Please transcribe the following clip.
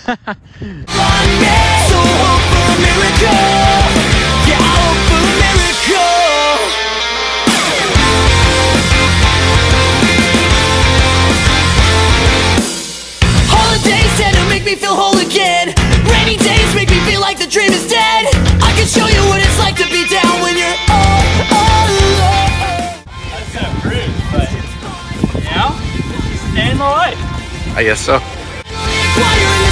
So hope for a miracle. Yeah, I hope for a miracle. Holidays tend to make me feel whole again. Rainy days make me feel like the dream is dead. I can show you what it's like to be down when you're all alone. That's kind of rude, but you know, stay in the life. I guess so. While you're